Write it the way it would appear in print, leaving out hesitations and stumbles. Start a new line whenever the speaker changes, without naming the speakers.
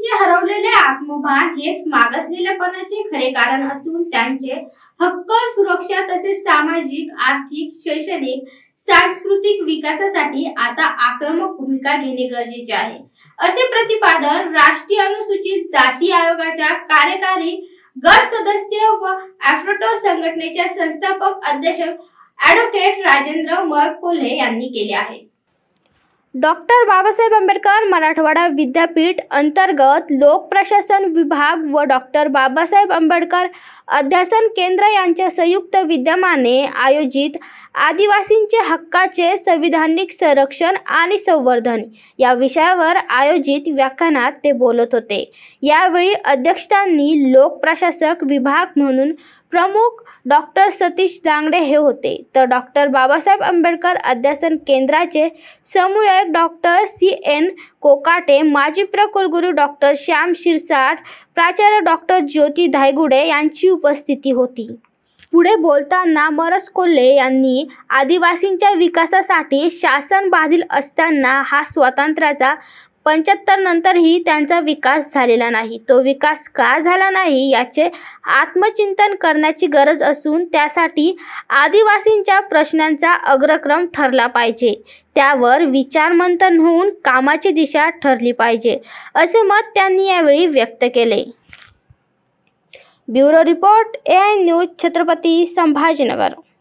आदिवासींचे हरवलेले आत्मभान हेच मागासलेलेपणाचे खरे कारण असून त्यांचे हक्क, सुरक्षा तसेच सामाजिक, आर्थिक, शैक्षणिक, सांस्कृतिक विकासासाठी आता आक्रमक भूमिका घेणे गरजेचे आहे, असे प्रतिपादन राष्ट्रीय अनुसूचित जाती आयोगाच्या कार्यकारी गट सदस्य व ॲफ्रोटो संघटनेच्या संस्थापक अध्यक्ष ॲडव्होकेट राजेंद्र मरकोल्हे यांनी केले आहे.
डॉक्टर बाबासाहेब आंबेडकर मराठवाडा विद्यापीठ अंतर्गत लोक प्रशासन विभाग व डॉक्टर बाबासाहेब आंबेडकर अध्यासन केंद्र यांच्या संयुक्त विद्यमाने आयोजित आदिवासींचे हक्काचे संविधानिक संरक्षण आणि संवर्धन या विषयावर आयोजित व्याख्यानात ते बोलत होते. यावेळी अध्यक्षतांनी लोक प्रशासक विभाग म्हणून प्रमुख डॉक्टर सतीश दांगडे हे होते, तर डॉक्टर बाबासाहेब आंबेडकर अध्यासन केंद्राचे समन्वयक डॉक्टर CN कोकाटे, माजी कुलगुरू डॉक्टर श्याम शिरसाट, प्राचार्य डॉक्टर ज्योती धायगुडे यांची उपस्थिती होती. पुढे बोलताना मरकोल्हे यांनी आदिवासींच्या विकासासाठी शासन बांधील असताना हा स्वातंत्र्याचा 75 नंतरही त्यांचा विकास झालेला नाही. तो विकास का झाला नाही याचे आत्मचिंतन करण्याची गरज असून त्यासाठी आदिवासींच्या प्रश्नांचा अग्रक्रम ठरला पाहिजे. त्यावर विचारमंथन होऊन कामाची दिशा ठरली पाहिजे, असे मत त्यांनी यावेळी व्यक्त केले. Bureau report AI news, Chhatrapati Sambhajinagar.